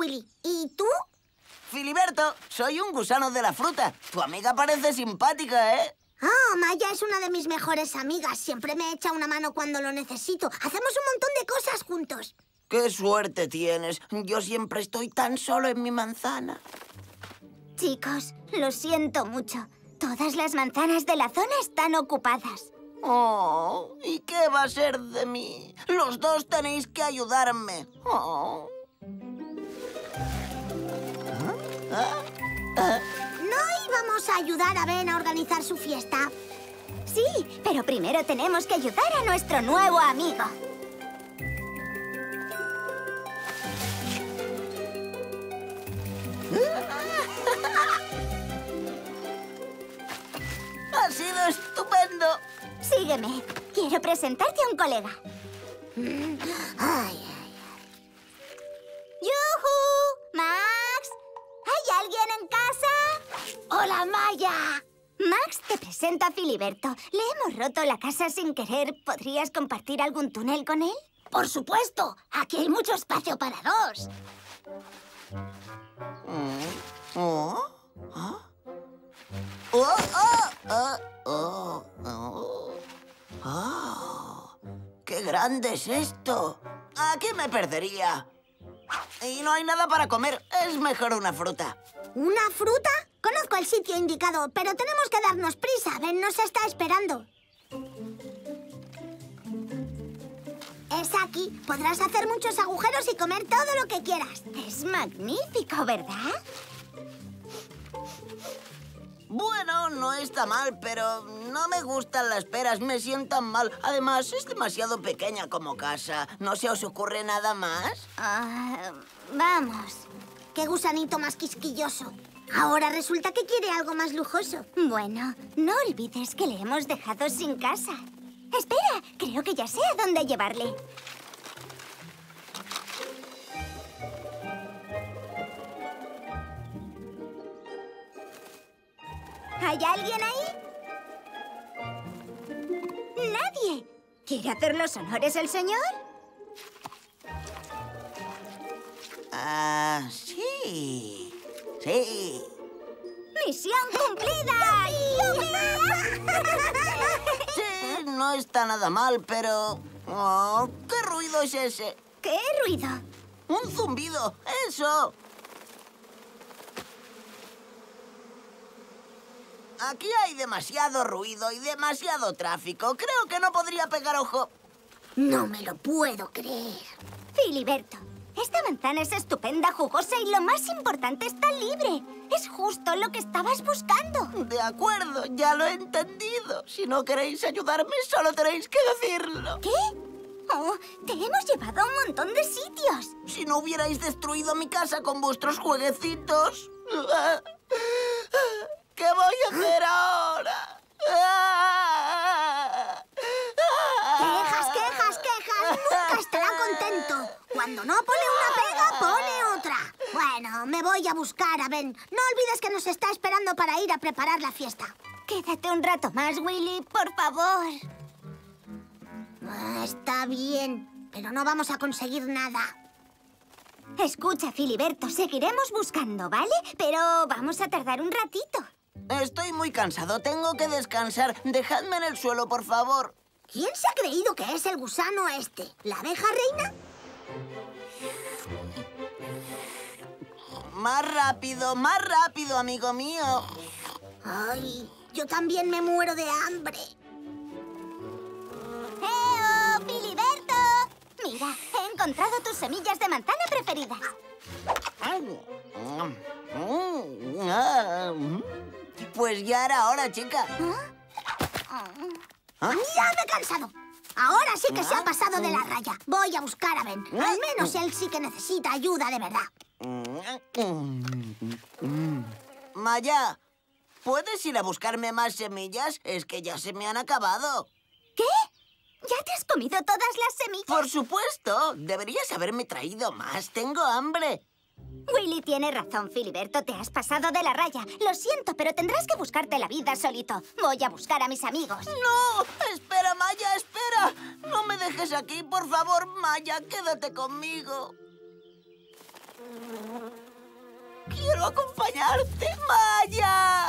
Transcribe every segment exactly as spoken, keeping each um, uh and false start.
Willy. ¿Y tú? Filiberto, soy un gusano de la fruta. Tu amiga parece simpática, ¿eh? Oh, Maya es una de mis mejores amigas. Siempre me echa una mano cuando lo necesito. Hacemos un montón de cosas juntos. ¡Qué suerte tienes! Yo siempre estoy tan solo en mi manzana. Chicos, lo siento mucho. Todas las manzanas de la zona están ocupadas. Oh, ¿y qué va a ser de mí? Los dos tenéis que ayudarme. Oh. ¿Ah? ¿Ah? ¿No íbamos a ayudar a Ben a organizar su fiesta? Sí, pero primero tenemos que ayudar a nuestro nuevo amigo. ¡Ha sido estupendo! Sígueme. Quiero presentarte a un colega. Ay, ay, ay. ¡Yujú! ¡Max! ¿Hay alguien en casa? ¡Hola, Maya! Max, te presento a Filiberto. Le hemos roto la casa sin querer. ¿Podrías compartir algún túnel con él? Por supuesto. Aquí hay mucho espacio para dos. Oh, ¿ah? Oh, oh, oh, oh, oh. Oh, ¡qué grande es esto! Aquí me perdería. Y no hay nada para comer. Es mejor una fruta. ¿Una fruta? Conozco el sitio indicado, pero tenemos que darnos prisa. Ben nos está esperando. Es aquí. Podrás hacer muchos agujeros y comer todo lo que quieras. Es magnífico, ¿verdad? Bueno, no está mal, pero no me gustan las peras, me sientan mal. Además, es demasiado pequeña como casa. ¿No se os ocurre nada más? Ah, vamos. ¡Qué gusanito más quisquilloso! Ahora resulta que quiere algo más lujoso. Bueno, no olvides que le hemos dejado sin casa. Espera, creo que ya sé a dónde llevarle. ¿Hay alguien ahí? ¡Nadie! ¿Quiere hacer los honores el señor? Ah, sí. Sí. ¡Misión cumplida! Sí, no está nada mal, pero... Oh, ¿qué ruido es ese? ¿Qué ruido? ¡Un zumbido! ¡Eso! Aquí hay demasiado ruido y demasiado tráfico. Creo que no podría pegar ojo. No me lo puedo creer. Filiberto, esta manzana es estupenda, jugosa y lo más importante, está libre. Es justo lo que estabas buscando. De acuerdo, ya lo he entendido. Si no queréis ayudarme, solo tenéis que decirlo. ¿Qué? Oh, te hemos llevado a un montón de sitios. Si no hubierais destruido mi casa con vuestros jueguecitos... ¿Qué voy a hacer ahora? Quejas, quejas, quejas. Nunca estará contento. Cuando no pone una pega, pone otra. Bueno, me voy a buscar a Ben. No olvides que nos está esperando para ir a preparar la fiesta. Quédate un rato más, Willy, por favor. Ah, está bien, pero no vamos a conseguir nada. Escucha, Filiberto, seguiremos buscando, ¿vale? Pero vamos a tardar un ratito. Estoy muy cansado. Tengo que descansar. Dejadme en el suelo, por favor. ¿Quién se ha creído que es el gusano este? ¿La abeja reina? Más rápido, más rápido, amigo mío. Ay, yo también me muero de hambre. ¡Eo, Filiberto! Mira, he encontrado tus semillas de manzana preferidas. Pues ya era hora, chica. ¿Ah? ¡Ya me he cansado! Ahora sí que se ha pasado de la raya. Voy a buscar a Ben. Al menos él sí que necesita ayuda de verdad. Maya, ¿puedes ir a buscarme más semillas? Es que ya se me han acabado. ¿Qué? ¿Ya te has comido todas las semillas? Por supuesto. Deberías haberme traído más. Tengo hambre. Willy tiene razón, Filiberto. Te has pasado de la raya. Lo siento, pero tendrás que buscarte la vida solito. Voy a buscar a mis amigos. ¡No! ¡Espera, Maya, espera! No me dejes aquí, por favor, Maya. Quédate conmigo. ¡Quiero acompañarte, Maya!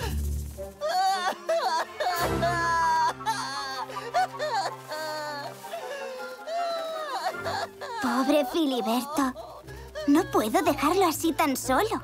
Pobre Filiberto. No puedo dejarlo así tan solo.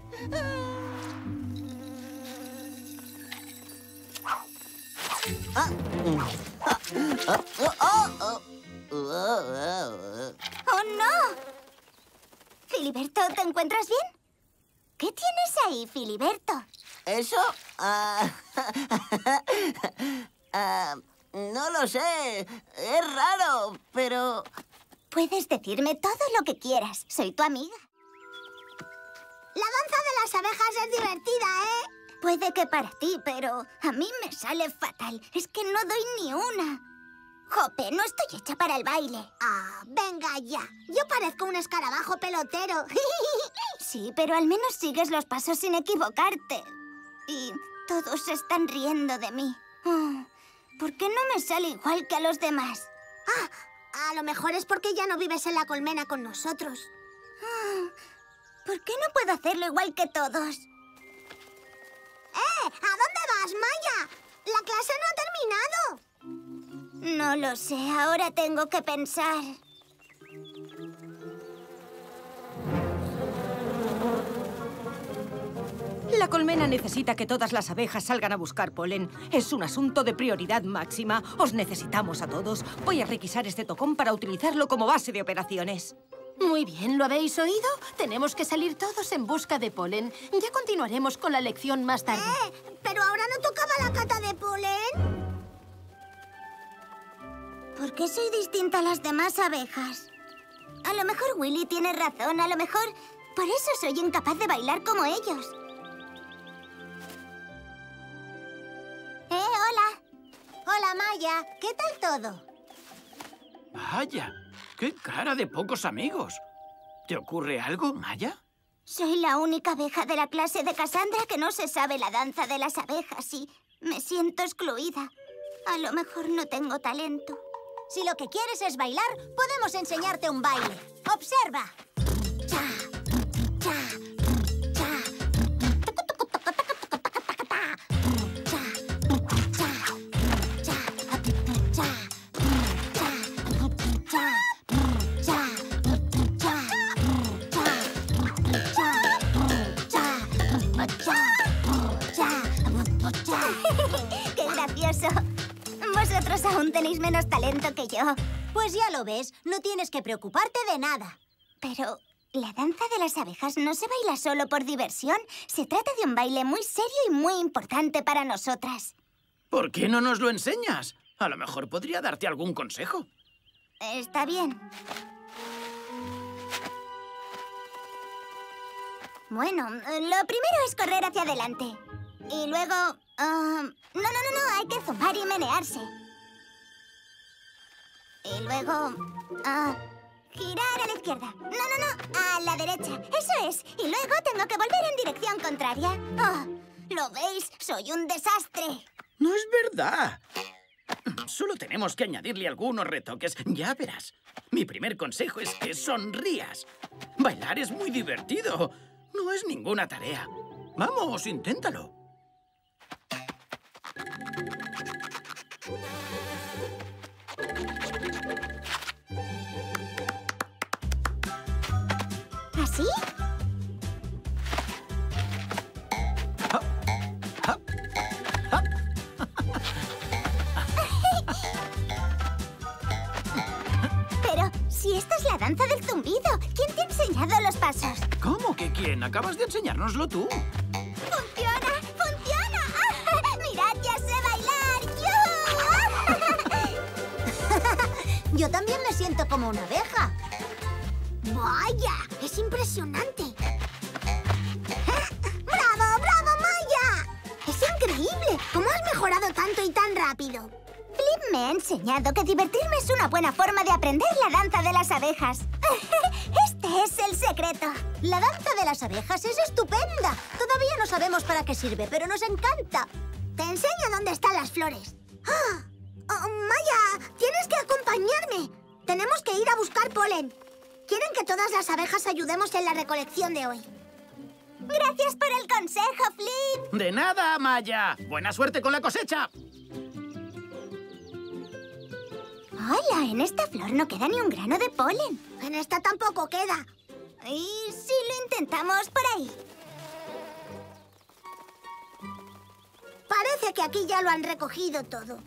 ¡Oh, no! Filiberto, ¿te encuentras bien? ¿Qué tienes ahí, Filiberto? ¿Eso? Ah, ah, no lo sé. Es raro, pero... Puedes decirme todo lo que quieras. Soy tu amiga. La danza de las abejas es divertida, ¿eh? Puede que para ti, pero a mí me sale fatal. Es que no doy ni una. Jope, no estoy hecha para el baile. Ah, venga ya. Yo parezco un escarabajo pelotero. Sí, pero al menos sigues los pasos sin equivocarte. Y todos se están riendo de mí. Oh, ¿por qué no me sale igual que a los demás? Ah, a lo mejor es porque ya no vives en la colmena con nosotros. Oh, ¿por qué no puedo hacerlo igual que todos? ¡Eh! ¿A dónde vas, Maya? La clase no ha terminado. No lo sé, ahora tengo que pensar. La colmena necesita que todas las abejas salgan a buscar polen. Es un asunto de prioridad máxima. Os necesitamos a todos. Voy a requisar este tocón para utilizarlo como base de operaciones. Muy bien, ¿lo habéis oído? Tenemos que salir todos en busca de polen. Ya continuaremos con la lección más tarde. Eh, pero ahora no tocaba la cata de polen. ¿Por qué soy distinta a las demás abejas? A lo mejor Willy tiene razón, a lo mejor por eso soy incapaz de bailar como ellos. Eh, hola. Hola, Maya. ¿Qué tal todo? Vaya, qué cara de pocos amigos. ¿Te ocurre algo, Maya? Soy la única abeja de la clase de Cassandra que no se sabe la danza de las abejas y me siento excluida. A lo mejor no tengo talento. Si lo que quieres es bailar, podemos enseñarte un baile. ¡Observa! Cha, cha, cha. ¡Qué gracioso! Vosotros aún tenéis menos talento que yo. Pues ya lo ves, no tienes que preocuparte de nada. Pero la danza de las abejas no se baila solo por diversión. Se trata de un baile muy serio y muy importante para nosotras. ¿Por qué no nos lo enseñas? A lo mejor podría darte algún consejo. Está bien. Bueno, lo primero es correr hacia adelante. Y luego... Uh, no, no, no, no, hay que zumbar y menearse. Y luego... Uh, girar a la izquierda. No, no, no, a la derecha. Eso es. Y luego tengo que volver en dirección contraria. Oh, ¿lo veis? Soy un desastre. No es verdad. Solo tenemos que añadirle algunos retoques. Ya verás. Mi primer consejo es que sonrías. Bailar es muy divertido. No es ninguna tarea. Vamos, inténtalo. ¿Así? Pero si esta es la danza del zumbido, ¿quién te ha enseñado los pasos? ¿Cómo que quién? Acabas de enseñárnoslo tú. ¡Funciona! ¡Funciona! ¡Mirad, ya sé bailar! ¡Yo! Yo también me siento como una abeja. ¡Vaya! ¡Es impresionante! ¡Bravo, bravo, Maya! ¡Es increíble! ¿Cómo has mejorado tanto y tan rápido? Flip me ha enseñado que divertirme es una buena forma de aprender la danza de las abejas. Este es el secreto. La danza de las abejas es estupenda. Todavía no sabemos para qué sirve, pero nos encanta. Te enseño dónde están las flores. ¡Ah! Oh, Maya, tienes que acompañarme. Tenemos que ir a buscar polen. Quieren que todas las abejas ayudemos en la recolección de hoy. Gracias por el consejo, Flip. De nada, Maya. Buena suerte con la cosecha. Hola, en esta flor no queda ni un grano de polen. En esta tampoco queda. ¿Y si lo intentamos por ahí? Parece que aquí ya lo han recogido todo.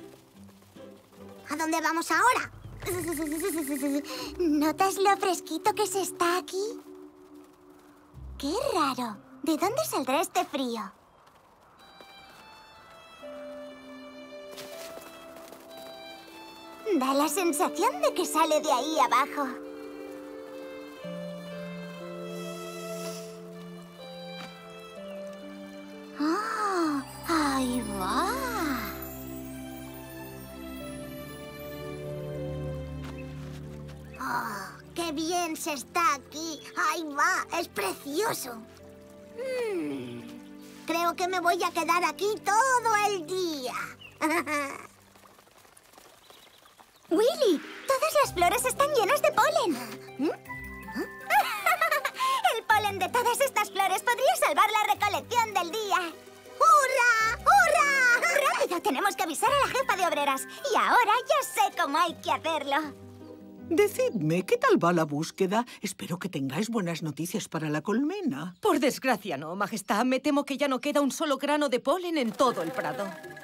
¿A dónde vamos ahora? ¿Notas lo fresquito que se está aquí? ¡Qué raro! ¿De dónde saldrá este frío? Da la sensación de que sale de ahí abajo. ¡Oh! ¡Ahí va! ¡Oh, qué bien se está aquí! ¡Ahí va! ¡Es precioso! Mm, creo que me voy a quedar aquí todo el día. ¡Willy! Todas las flores están llenas de polen. El polen de todas estas flores podría salvar la recolección del día. ¡Hurra! ¡Hurra! ¡Rápido! Tenemos que avisar a la jefa de obreras. Y ahora ya sé cómo hay que hacerlo. Decidme, ¿qué tal va la búsqueda? Espero que tengáis buenas noticias para la colmena. Por desgracia no, Majestad. Me temo que ya no queda un solo grano de polen en todo el prado.